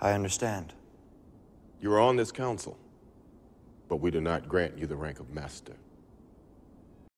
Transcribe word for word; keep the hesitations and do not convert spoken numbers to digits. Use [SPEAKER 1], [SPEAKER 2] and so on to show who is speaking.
[SPEAKER 1] I understand.
[SPEAKER 2] You are on this council, but we do not grant you the rank of master.